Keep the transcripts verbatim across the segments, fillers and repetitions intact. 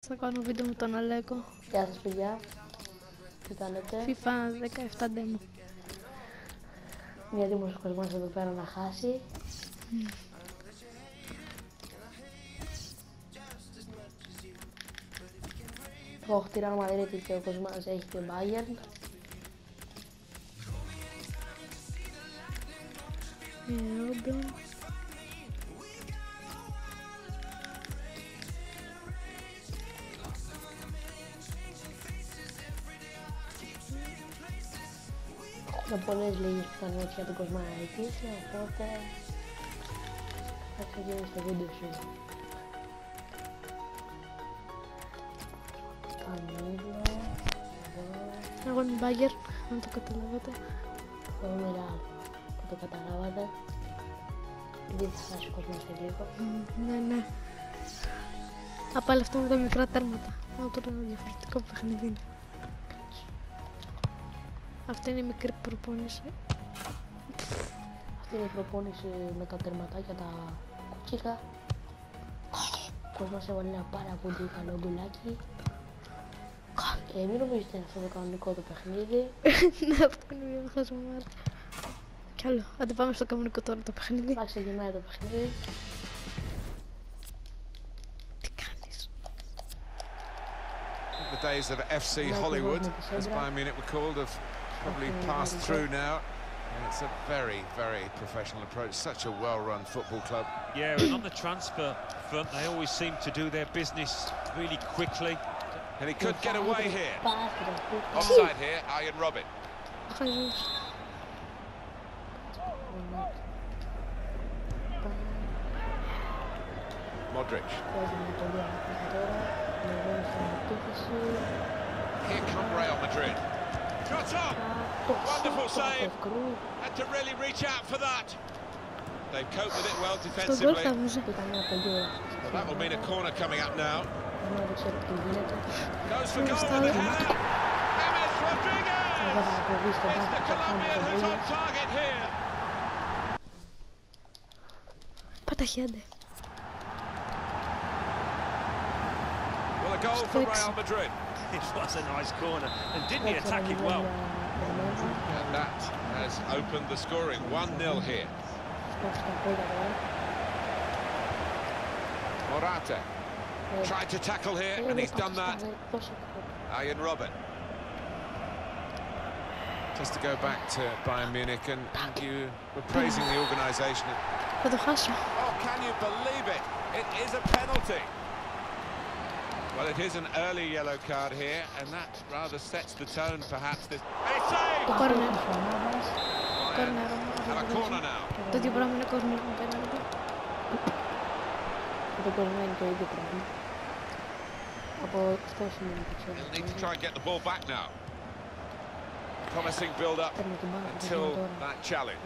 Θα κάνω βίντεο με τον Αλέκο. Γεια σας παιδιά. Τι κάνετε? FIFA δεκαεπτά demo. Μια έτοιμος ο κόσμος εδώ πέρα να χάσει. Mm. Εγώ έχω τη Real Madrid και ο κόσμος έχει την Bayern. Ε, με πολλές λίγες πιθανότητες για τον κόσμο να νικήσει, οπότε θα ξεκινήσει το βίντεο σου. Πανίδο, εδώ. Εγώ είμαι Μπάγκερ, αν το καταλάβατε. Εγώ είμαι Real, αν το καταλάβατε. Δεν θα χάσει ο κόσμος σε λίγο. Mm, ναι, ναι. Απ' αυτό με τα μικρά τέρματα. Αυτό τώρα είναι διαφορετικό παιχνίδι. Αυτή είναι η μικρή προπόνηση. Αυτή είναι η προπόνηση με τα τερματάκια, τα κουτσίκα. Ο κόσμος έβαλε ένα πάρα πολύ καλό γκολάκι. Ε, μην νομίζετε είναι αυτό το κανονικό το παιχνίδι. Ναι, αυτό είναι μια χαζομάρα. Κι άλλο, άντε πάμε στο κανονικό τώρα το παιχνίδι. Θα ξεκινάει το παιχνίδι. Τι κάνεις? The days of F C Hollywood, as Bayern Munich were called, have probably passed through now. And it's a very, very professional approach. Such a well-run football club. Yeah, and on the transfer front, they always seem to do their business really quickly. And he could get away here. Offside here, Arjen Robben. Modric. Here come Real Madrid. Shot on! Wonderful save. Had to really reach out for that. They've coped with it well defensively. Well, that will mean a corner coming up now. Goes for goal with the header. James Rodriguez! It's the Colombian who's on target here. Πάτα χέντε. Well, a goal for Real Madrid. It was a nice corner, and didn't he attack it well? And that has opened the scoring. one nil here. Morata tried to tackle here, and he's done that. Arjen Robben. Just to go back to Bayern Munich, and, and you were praising the organisation. Θα το χάσω. Oh, can you believe it? It is a penalty. Well, it is an early yellow card here, and that rather sets the tone, perhaps. This. A save! Corner. Corner. And a corner now. Το ίδιο πράγμα είναι corner με πέναλτι. Το corner είναι το ίδιο πράγμα. Από αυτό σημαίνει το ξέρω. He'll need to try and get the ball back now. Promising build-up until that challenge.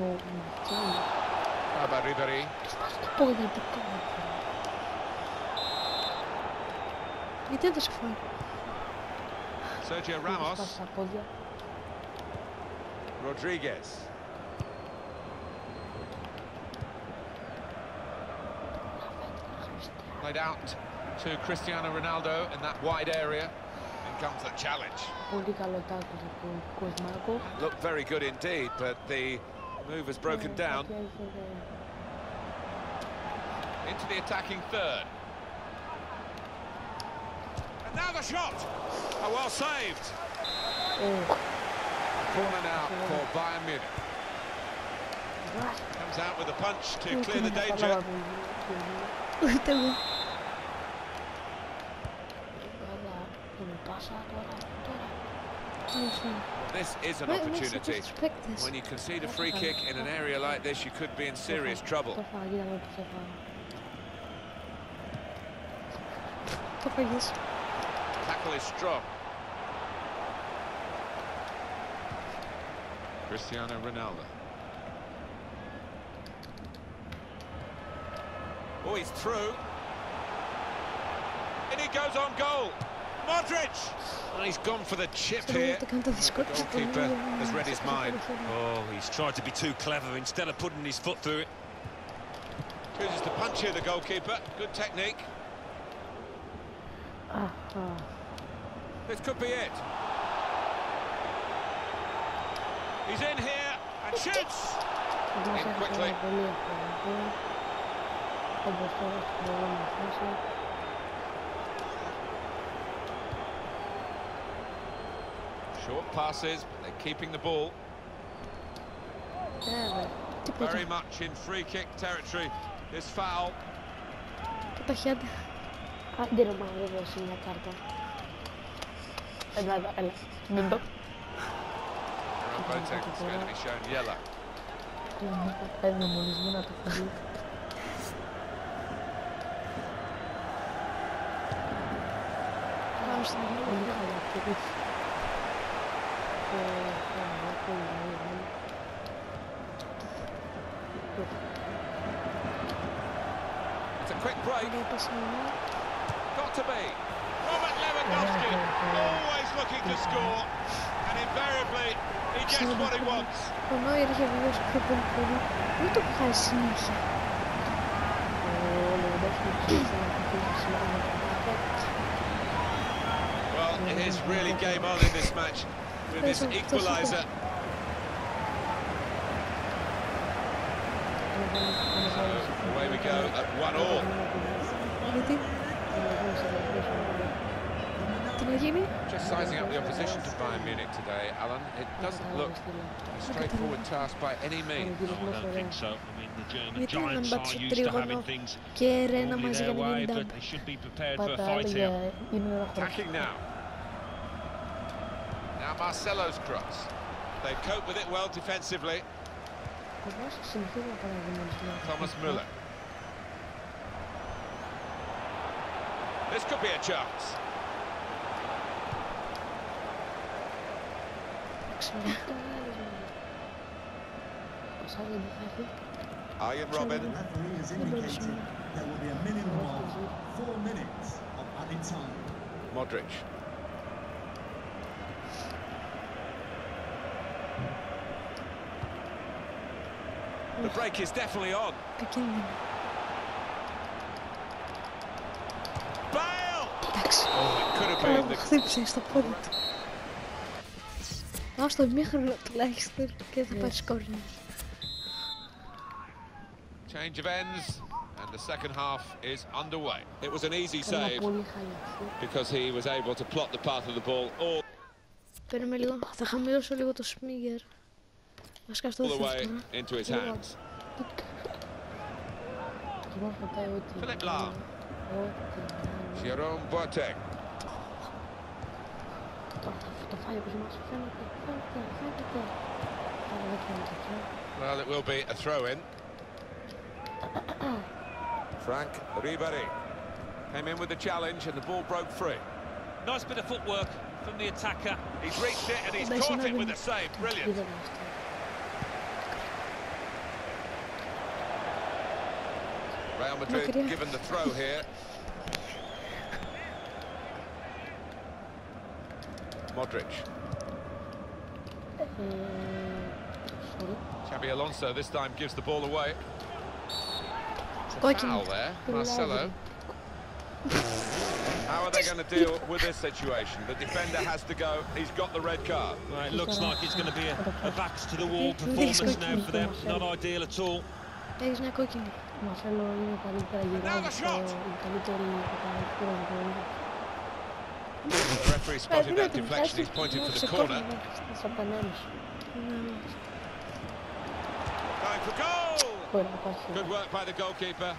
How about Ribéry? Γιατί δεν το σκεφτώ. Sergio Ramos. Rodriguez. Played out to Cristiano Ronaldo in that wide area. In comes the challenge. Looked very good indeed, but the move has broken down. Into the attacking third. And now the shot! Oh, well saved. Corner now for Bayern Munich. Comes out with a punch to clear the danger. This is an opportunity. When you concede a free kick in an area like this, you could be in serious trouble. Tackle is strong. Cristiano Ronaldo. Oh, he's through. And he goes on goal. Modric! And he's gone for the chip here. The goalkeeper has read his mind. Oh, he's tried to be too clever instead of putting his foot through it. Chooses to punch here, the goalkeeper. Good technique. This could be it. He's in here and shoots. In quickly. Short passes, but they're keeping the ball. Very much in free kick territory. This foul. Το χέρι. Δεν είναι μόνο δώσει μια κάρτα. Έλα, έλα. Μην το. Boateng is going to be shown yellow. Παίρνει μονισμό να το φύγει. Πάμε στην Ελλάδα. Πολύ καλά αυτή. It's a quick break. Got to be. Robert Lewandowski, always looking to score, and invariably he gets what he wants. Ο Νόιερ είχε βεβαίως πιο πολύ πολύ. Μην το βγάζει συνέχεια. Well, it is really game on in this match with this equaliser. So away we go at one all. Γιατί? Τι να γίνει? Just sizing up the opposition to Bayern Munich today, Alan. It doesn't look a straightforward task by any means. No, I don't think so. I mean, the German Γιατί να giants μπάξει are το used to having τρίγωνο things και ρένα normally μαζί their για να way, γίνει but ντάμπ. they should be prepared for a Πατά fight here. για είναι ένα χώρο. Attacking now. Now Marcelo's cross. They cope with it well defensively. Thomas Müller. This could be a chance. Arjen Robben. The referee has indicated there will be a minimum of four minutes of added time. Modric. The break is definitely on. Επικίνδυνο. Bale! Εντάξει. Oh, it could have Καλά been μου the χτύπησε στο πόδι του. Πάω στο μήχρονο τουλάχιστον και θα πάει σκόρνο. change of ends, and the second half is underway. It was an easy save because he was able to plot the path of the ball all Παίρνουμε λίγο. Θα χαμηλώσω λίγο το Σμίγερ. Βασικά στο the way δεύτερο. into his hands. Philip Lahm. Jerome Boateng. Το φάει όπως μας φαίνεται, φαίνεται, φαίνεται. Αλλά δεν φαίνεται. Well, it will be a throw-in. Frank Ribéry came in with the challenge and the ball broke free. Nice bit of footwork from the attacker. He's reached it and he's caught it with a save. Brilliant. Real Madrid given the throw here. Modric. Xabi Alonso this time gives the ball away. Foul there, Marcelo. How are they going to deal with this situation? The defender has to go. He's got the red card. Well, it looks like it's going to be a, a backs to the wall performance now for them. Not ideal at all. Έχεις μια κόκκινη. Μαρσέλο είναι καλύτερα γυράζει στο καλύτερη καταγραφή. The referee spotted that deflection. He's pointed to the corner. Going for goal! Good work by the goalkeeper.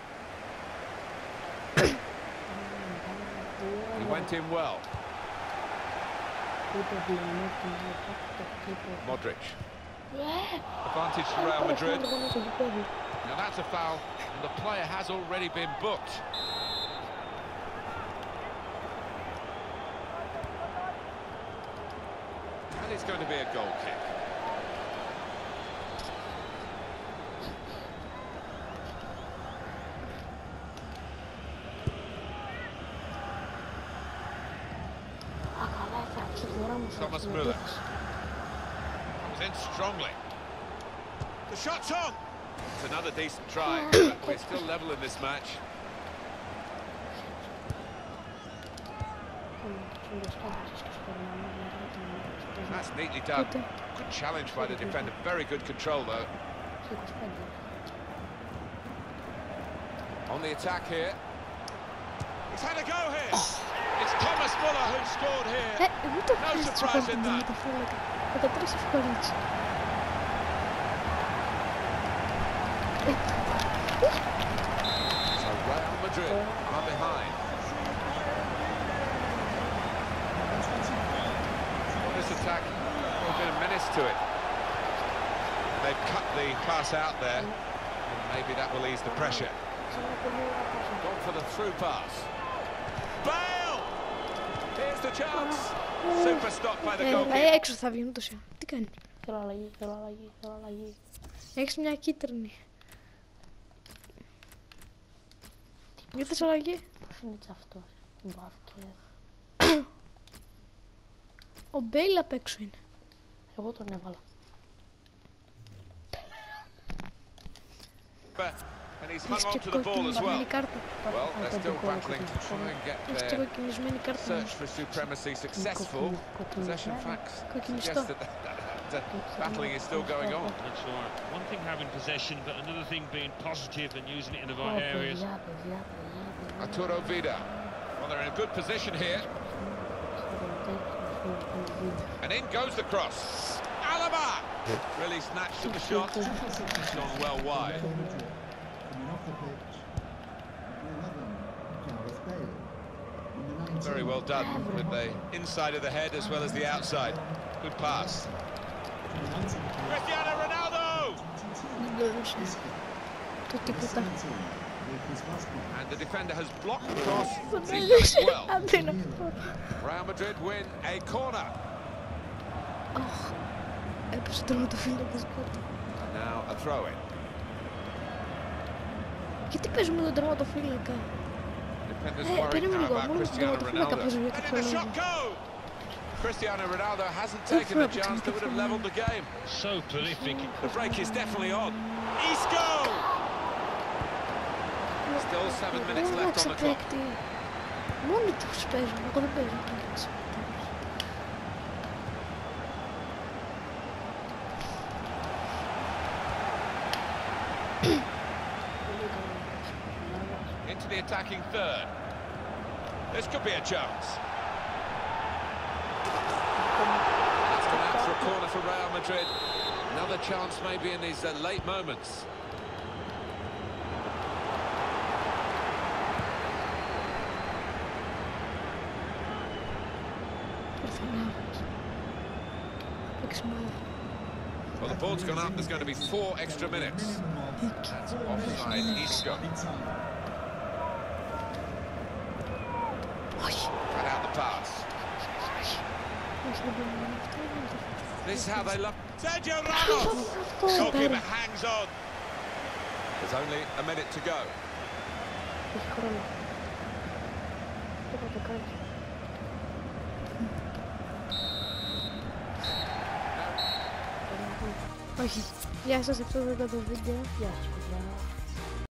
He went in well. Modric. Advantage to Real Madrid. Now that's a foul, and the player has already been booked. And it's going to be a goal kick. Thomas Müller comes in strongly. The shot's on. It's another decent try, but we're still level in this match. That's neatly done. Good challenge by the defender. Very good control, though. On the attack here. He's had a go here. It's Thomas Muller who scored here. Ε, εγώ το No χθες surprise in τσιπάω that. με το φύλακα. δεκατρείς ευκολίες. So Real Madrid are behind. Well, this attack, there's been a menace to it. They've cut the pass out there, and maybe that will ease the pressure. Gone for the through pass. Bale! Here's the chance. Super stop by the Ε, goalkeeper. ε, έξω θα βγει ούτως ή άλλως. Τι κάνει. Θέλω αλλαγή, θέλω αλλαγή, θέλω αλλαγή. Έχεις μια κίτρινη. Γιατί θες αλλαγή. Πώς είναι έτσι αυτός, Μπάσκετ. Ο Μπέιλ απ' έξω είναι. Εγώ τον έβαλα. And he's Έχεις hung και on to the ball as well. κοκκινισμένη κάρτα. Well, they're still battling to try and get Έχεις και their κοκκινισμένη κάρτα. search for supremacy successful. Possession facts Κοκκινιστό. suggest that the, the battling is still going on. That's right. One thing having possession, but another thing being positive and using it in the Ω, right areas. παιδιά, παιδιά, παιδιά, παιδιά. Arturo Vidal. Well, they're in a good position here. And in goes the cross. Alaba! Really snatched at the shot. It's gone well wide. Coming off the pitch, number eleven, Gareth Bale. Number nineteen, Very well done with the inside of the head as well as the outside. Good pass. Cristiano Ronaldo! Δεν μπορούσε. Το τίποτα. with his basketball. And the defender has blocked the cross. Δεν He's done μπορούσε. it well. Άντε να πω. Real Madrid win a corner. Έπεσε το τερματοφύλακας κάτω. And now a throw in. Γιατί παίζουμε τον τερματοφύλακα. Defenders Ε, worried περίμενε now λίγο. about Μόνο τον Cristiano τερματοφύλακα Ronaldo. παίζουμε για And κάποιο in the λόγο. shot go! Cristiano Ronaldo hasn't Good taken for the him, chance that would have leveled the game. So prolific. The break is definitely on. Isco! Still seven minutes Δεν left on the clock. παίκτη. Μόνοι τους παίζουν. Εγώ δεν παίζω. Into the attacking third. This could be a chance. That's gone out for a corner for Real Madrid. Another chance maybe in these uh, late moments. Well, the ball's gone up. There's going to be four extra minutes. That's offside. Isco. Cut out the pass. This is how they love. Sergio Ramos! Goalkeeper hangs on. There's only a minute to go. Έχει χρόνο. Τι θα το κάνεις. Όχι. Γεια σας, αυτό ήταν το βίντεο. Γεια σας, παιδιά.